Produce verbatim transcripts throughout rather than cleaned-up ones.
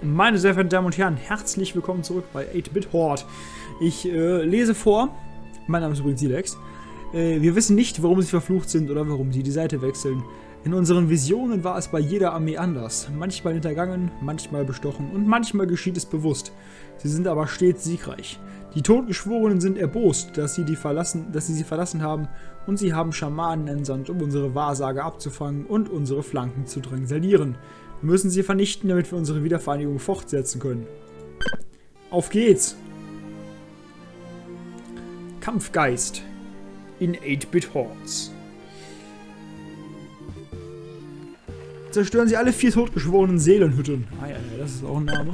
Meine sehr verehrten Damen und Herren, herzlich willkommen zurück bei acht Bit Horde. Ich äh, lese vor, mein Name ist übrigens Silex. Äh, wir wissen nicht, warum sie verflucht sind oder warum sie die Seite wechseln. In unseren Visionen war es bei jeder Armee anders. Manchmal hintergangen, manchmal bestochen und manchmal geschieht es bewusst. Sie sind aber stets siegreich. Die Todgeschworenen sind erbost, dass sie, die verlassen, dass sie sie verlassen haben, und sie haben Schamanen entsandt, um unsere Wahrsage abzufangen und unsere Flanken zu drangsalieren. Wir müssen sie vernichten, damit wir unsere Wiedervereinigung fortsetzen können. Auf geht's! Kampfgeist in acht Bit Hordes. Zerstören sie alle vier totgeschworenen Seelenhütten. Ah ja, das ist auch ein Name.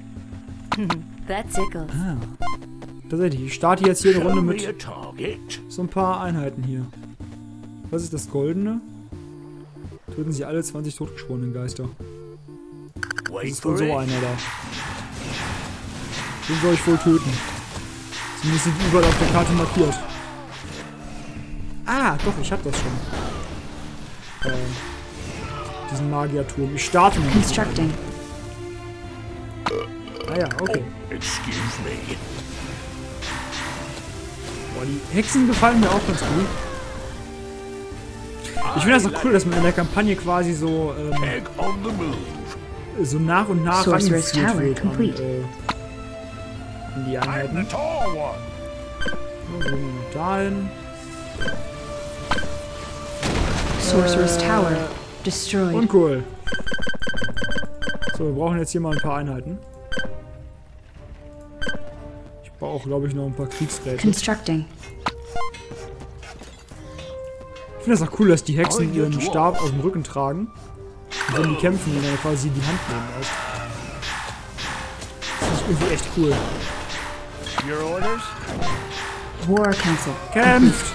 Ah. Tatsächlich, ich starte jetzt hier eine Runde mit so ein paar Einheiten hier. Was ist das Goldene? Töten sie alle zwanzig totgeschworenen Geister. Das ist wohl so einer da. Den soll ich wohl töten. Zumindest sind die überall auf der Karte markiert. Ah, doch, ich hab das schon. Äh, diesen Magierturm. Ich starte mit Constructing. Ah ja, okay. Excuse me. Boah, die Hexen gefallen mir auch ganz gut. Ich finde das auch cool, dass man in der Kampagne quasi so ähm, so nach und nach rangeführt wird an, äh, an die Einheiten. So, gehen wir noch dahin. Sorcerer's Äh, Tower destroyed. Uncool. So, wir brauchen jetzt hier mal ein paar Einheiten. Ich brauche auch, glaube ich, noch ein paar Kriegsräte. Constructing. Ich finde das auch cool, dass die Hexen ihren Stab auf dem Rücken tragen. Und wenn die kämpfen, ihn dann quasi die Hand nehmen lässt. Das ist irgendwie echt cool. Your orders? War Council. Kämpft!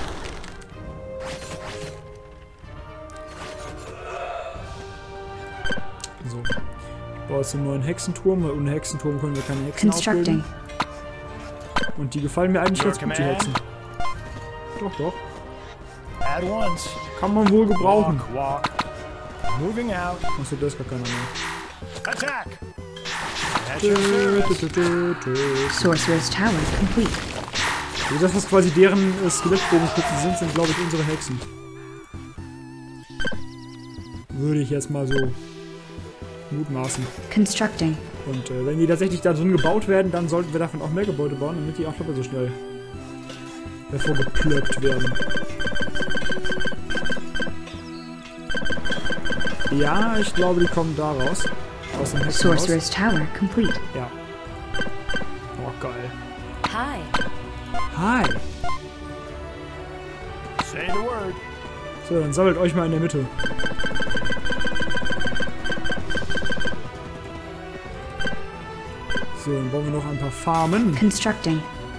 So. Ich baue jetzt einen neuen Hexenturm, weil ohne Hexenturm können wir keine Hexen Constructing. ausbilden. Und die gefallen mir eigentlich ganz gut, die Hexen. Doch, doch. At once. Kann man wohl gebrauchen. Walk, walk. Moving out. Achso, das ist gar keiner mehr. Attack. At your service. Sorcerer's Tower complete. Also das, was quasi deren äh, Skelettbogenschützen sind, sind, glaube ich, unsere Hexen. Würde ich jetzt mal so mutmaßen. Constructing. Und äh, wenn die tatsächlich da drin gebaut werden, dann sollten wir davon auch mehr Gebäude bauen, damit die auch doppelt so schnell hervorgeplöppt werden. Ja, ich glaube, die kommen da raus. Aus dem Hexenhaus. Sorcerer's Tower complete. Ja. Oh, geil. Hi. Hi. Say the word. So, dann sammelt euch mal in der Mitte. So, dann bauen wir noch ein paar Farmen. Constructing.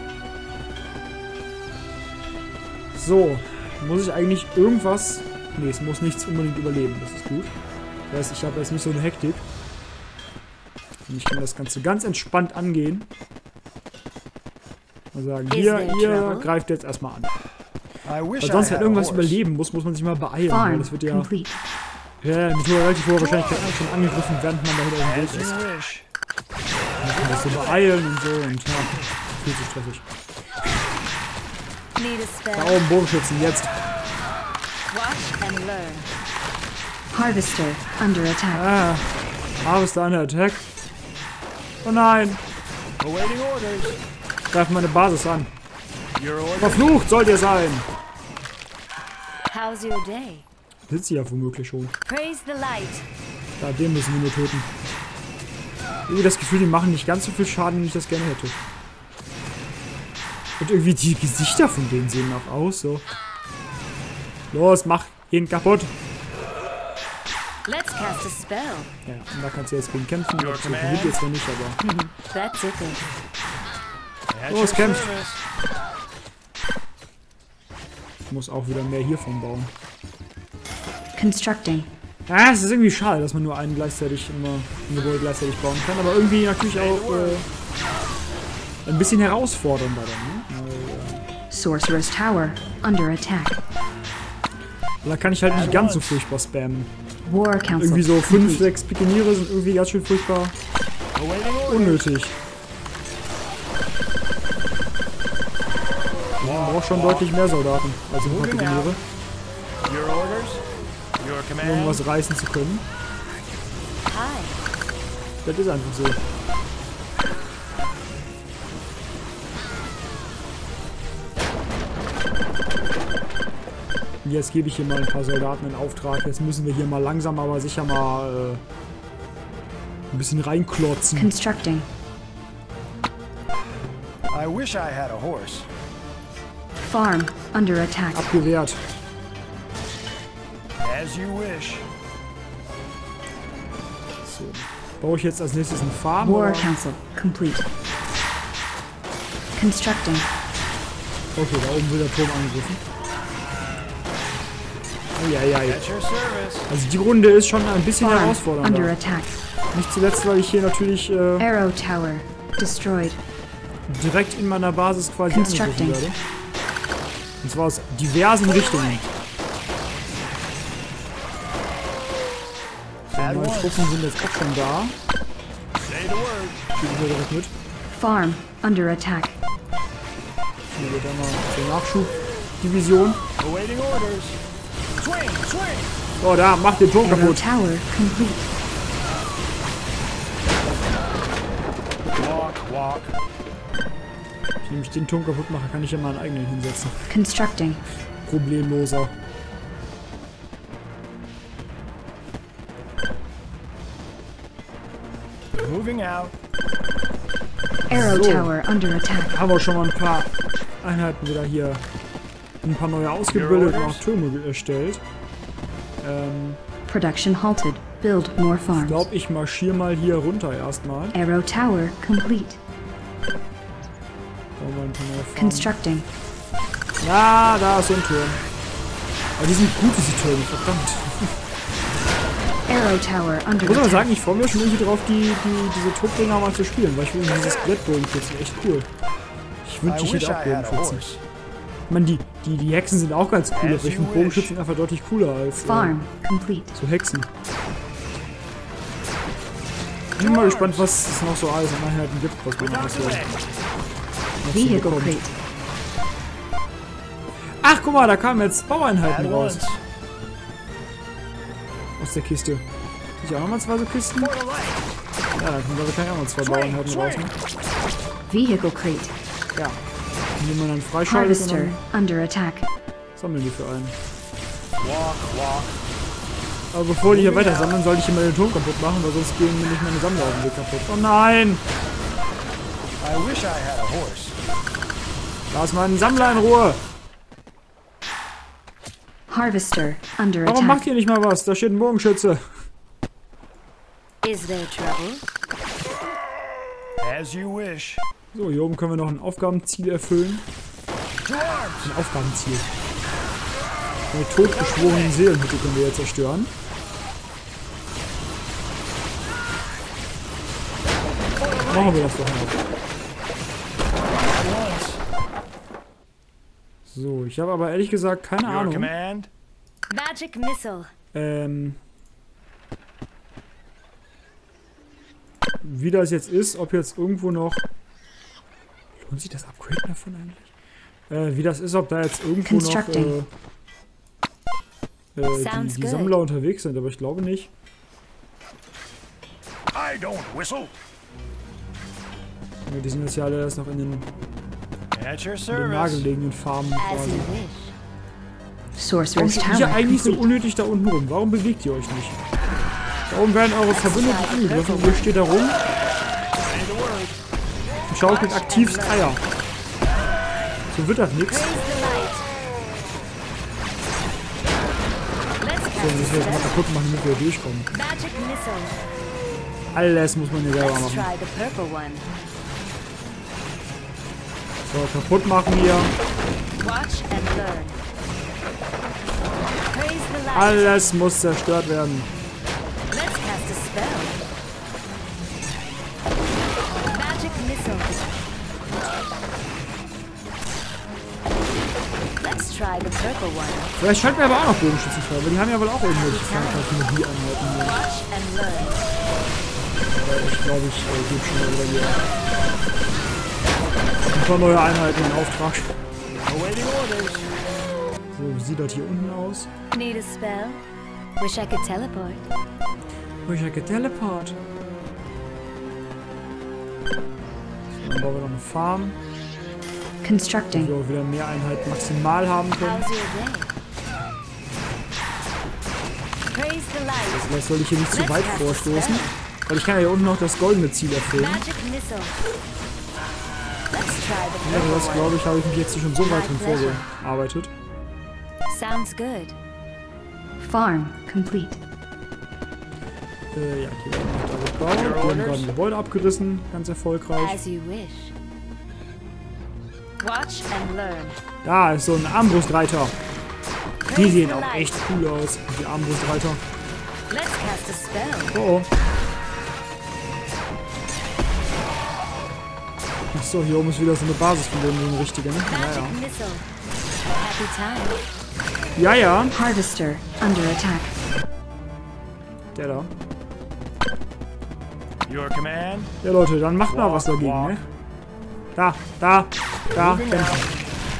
So, muss ich eigentlich irgendwas... Ne, es muss nichts unbedingt überleben, das ist gut. Das heißt, ich habe jetzt nicht so eine Hektik. Und ich kann das Ganze ganz entspannt angehen. Und sagen, hier, ihr greift jetzt erstmal an. Weil sonst, wenn irgendwas überleben muss, muss man sich mal beeilen. Weil Farm das wird ja... complete. Ja, mit hoher relativ hoher Wahrscheinlichkeit schon angegriffen, während man da wieder auf dem Weg ist. wish. Dann kann man das so beeilen und so und ja, viel zu stressig. Need a spell. Da oben Bogenschützen, jetzt. Watch and learn. Harvester under attack. Ah, Harvester under Attack. Oh nein, Awaiting orders. greift meine Basis an. Your orders. Verflucht sollt ihr sein. How's your day? Sitzt sie ja womöglich schon. Praise the light. Da, den müssen wir nur töten. Irgendwie das Gefühl, die machen nicht ganz so viel Schaden, wie ich das gerne hätte. Und irgendwie die Gesichter von denen sehen auch aus, so. Los, mach ihn kaputt. Let's cast a spell. Ja, und da kannst du jetzt gegen kämpfen. Das gewinnt jetzt noch nicht, aber... That's it then. At Los, your kämpft. service. Ich muss auch wieder mehr hiervon bauen. Constructing. Ja, es ist irgendwie schade, dass man nur einen gleichzeitig immer ein Gebäude gleichzeitig bauen kann, aber irgendwie natürlich auch äh, ein bisschen herausfordernder dann, ne? Sorcerer's Tower under attack. Weil da kann ich halt nicht ganz so furchtbar spammen. War Council Irgendwie so fünf, complete. sechs Pikeniere sind irgendwie ganz schön furchtbar Awaiting orders. Unnötig. Man braucht schon deutlich mehr Soldaten als Infanteriere, Your orders. Your um command. irgendwas reißen zu können. Hi. Das ist einfach so. Und jetzt gebe ich hier mal ein paar Soldaten in Auftrag. Jetzt müssen wir hier mal langsam, aber sicher mal äh, ein bisschen reinklotzen. Constructing. I wish I had a horse. Farm under attack. Abgewehrt. As you wish. So. Baue ich jetzt als nächstes eine Farm? War Oder? Council complete. Constructing. Okay, da oben wird der Turm angegriffen. Eieiei. At your service. Also die Runde ist schon ein bisschen Farm herausfordernd. under attack. Nicht zuletzt, weil ich hier natürlich äh, Arrow tower destroyed. direkt in meiner Basis quasi angegriffen Constructing. werde. Und zwar aus diversen Richtungen. So, At meine once. Truppen sind jetzt auch schon da. Say the word. Schiebe ich hier direkt mit. Farm under attack. Hier wird dann mal zur Nachschubdivision. Awaiting orders. Swing, swing. So, da, mach den Turm Arrow kaputt. tower complete. Walk, walk. Wenn ich nämlich den Turm kaputt mache, kann ich ja mal einen eigenen hinsetzen. Constructing. Problemloser. Moving out. Arrow So. tower under attack. Haben wir schon mal ein paar Einheiten wieder hier. Ein paar neue ausgebildet und auch Türme ge- erstellt. Ähm, Production halted. Build more ich farms. glaube, ich marschiere mal hier runter erstmal. Arrow tower complete. Bauen wir ein paar neue Farmen. Constructing. Ja, da ist so ein Turm. Aber die sind gut, diese Türme, verdammt. Arrow tower under Ich muss aber attack. sagen, ich freue mich schon irgendwie drauf, die, die, diese Truppdinger mal zu spielen, weil ich finde dieses Skelett-Bogenschützen echt cool. Ich I wünschte, ich wish hätte I auch had a Bogenschützen. horse. Ich meine, die, die, die Hexen sind auch ganz cool, As aber ich you finde wish. Bogenschützen einfach deutlich cooler als äh, Farm complete. so Hexen. Ich bin mal gespannt, was es noch so alles an Einheiten gibt, was man Without alles so, delay. noch so Vehicle bekommt. crate. Ach, guck mal, da kamen jetzt Baueinheiten At raus once. aus der Kiste. Sind ja auch nochmal zwei so Kisten? For the light. Ja, da können wir wahrscheinlich auch mal zwei Baueinheiten swing. raus. Ne? Vehicle crate. Ja. Die man dann freischaltet und Harvester dann under attack. sammeln die für einen. Walk, walk. Aber bevor die hier weiter sammeln, sollte ich hier mal den Turm kaputt machen, weil sonst gehen nämlich meine Sammler auf den Weg kaputt. Oh nein! I wish I had a horse. Lass meinen Sammler in Ruhe! Harvester under Warum macht attack. ihr nicht mal was? Da steht ein Bogenschütze. Is there trouble? As you wish. So, hier oben können wir noch ein Aufgabenziel erfüllen. To arms. Ein Aufgabenziel. Eine totgeschworenen Seelenhütte können wir jetzt zerstören. Machen wir das doch mal. At once. So, ich habe aber ehrlich gesagt keine Your Ahnung, command. Magic missile. ähm, wie das jetzt ist, ob jetzt irgendwo noch... Lohnt sich das Upgrade davon eigentlich? Äh, wie das ist, ob da jetzt irgendwo noch Constructing. äh, äh, die, Sounds die good. Sammler unterwegs sind, aber ich glaube nicht. I don't whistle. Ja, die sind jetzt ja alle erst noch in den, in At your den service. nahegelegenen Farmen As quasi. you wish. Sorcerer's Warum steht ihr tower eigentlich so complete. unnötig da unten rum? Warum bewegt ihr euch nicht? Da oben werden eure Verbündeten angegriffen und ihr steht da rum Say the word. und schaukelt aktivst Eier. So wird das nix. Praise the light. Let's So, cast das müssen wir jetzt mal a spell. kaputt machen, damit wir durchkommen. Magic missile. Alles muss man hier selber Let's machen. try the purple one. So, kaputt machen hier. Watch and learn. Praise the light. Alles muss zerstört werden. Let's cast a spell. Magic missile. Let's try the purple one. Vielleicht schalten wir aber auch noch Bogenschützen frei, weil die haben ja wohl auch irgendwelche Fähigkeiten mit die Einheiten hier. Watch and learn. Weil ich glaube, ich äh, gebe schon mal wieder hier ein paar neue Einheiten in Auftrag. Awaiting orders. So, wie sieht das hier unten aus? Need a spell? Wish I could teleport. Wish I could teleport. So, dann bauen wir noch eine Farm, wo Constructing. wir auch wieder mehr Einheiten maximal haben können. How's your day? Praise the light. Vielleicht soll ich hier nicht zu weit vorstoßen, weil ich kann ja hier unten noch das goldene Ziel erfüllen. Magic missile. Let's try the Ja, purple das one. glaube ich, habe ich mich jetzt hier schon so weit drin vorgearbeitet. Sounds good. Farm complete. Äh, ja, hier werden noch da gebaut. Wir haben gerade ein Gebäude abgerissen, ganz erfolgreich. As you wish. Watch and learn. Da ist so ein Armbrustreiter. Die Praise sehen the auch light. echt cool aus, die Armbrustreiter. Let's cast a spell. Oh oh. Achso, hier oben ist wieder so eine Basis von denen, so eine richtige, ne? Magic Ja, missile. Happy time. ja. Ja, ja. Harvester under attack. Der da. Your command. Ja, Leute, dann macht mal was dagegen, ne? Da, da, da, Moving kämpfen. out.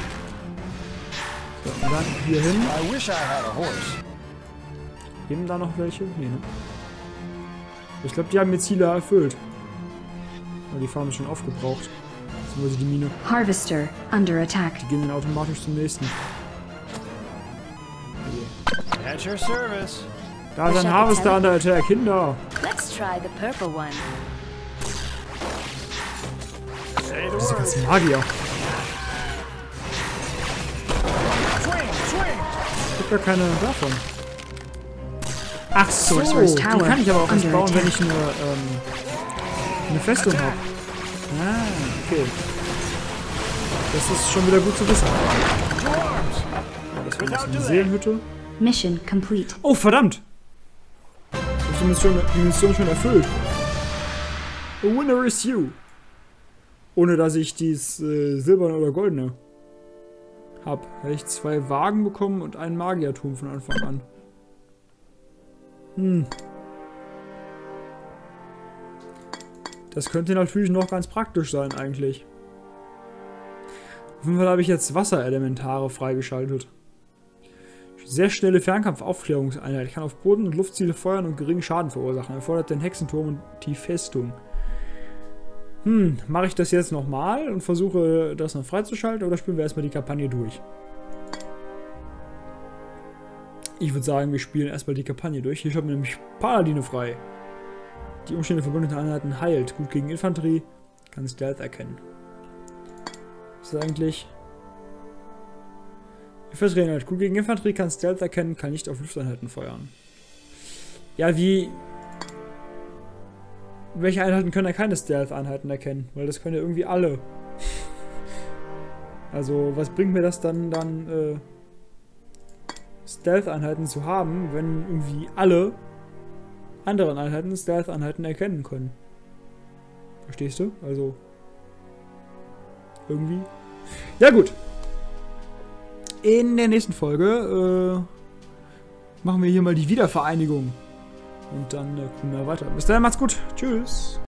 So, und dann hier hin. I wish I had a horse. Leben da noch welche? Nee, ne? Ich glaube, die haben ihr Ziele erfüllt. Aber die Farm ist schon aufgebraucht. Beziehungsweise die Mine. Harvester under attack. Die gehen dann automatisch zum nächsten. At your service. Da ist ein Harvester an der Attack. Kinder! Let's try the purple one. Say the Diese word. ganzen Magier. Swing, swing. Gibt gar keine davon. Ach so, Sorcerer's die Tower kann ich aber auch erst under bauen, wenn attack. ich eine, ähm, eine Festung habe. Ah, okay. Das ist schon wieder gut zu wissen. To arms. Das war jetzt eine Seelenhütte. Mission complete. Oh, verdammt! Ich habe die Mission, die Mission schon erfüllt. The winner is you. Ohne dass ich dies äh, silberne oder goldene habe. Hätte ich zwei Wagen bekommen und einen Magierturm von Anfang an. Hm. Das könnte natürlich noch ganz praktisch sein, eigentlich. Auf jeden Fall habe ich jetzt Wasserelementare freigeschaltet. Sehr schnelle Fernkampfaufklärungseinheit. Kann auf Boden- und Luftziele feuern und geringen Schaden verursachen. Erfordert den Hexenturm und die Festung. Hm, mache ich das jetzt nochmal und versuche das noch freizuschalten oder spielen wir erstmal die Kampagne durch? Ich würde sagen, wir spielen erstmal die Kampagne durch. Hier schaut mir nämlich Paladine frei. Die Umstände verbundenen Einheiten heilt. Gut gegen Infanterie. Kann Stealth erkennen. Das ist eigentlich... Infanterie gut gegen Infanterie, kann Stealth erkennen, kann nicht auf Lufteinheiten feuern. Ja, wie... Welche Einheiten können ja keine Stealth-Einheiten erkennen? Weil das können ja irgendwie alle. Also, was bringt mir das dann, dann äh, Stealth-Einheiten zu haben, wenn irgendwie alle anderen Einheiten Stealth-Einheiten erkennen können? Verstehst du? Also... Irgendwie... Ja gut. In der nächsten Folge äh, machen wir hier mal die Wiedervereinigung. Und dann äh, gucken wir weiter. Bis dahin, macht's gut. Tschüss.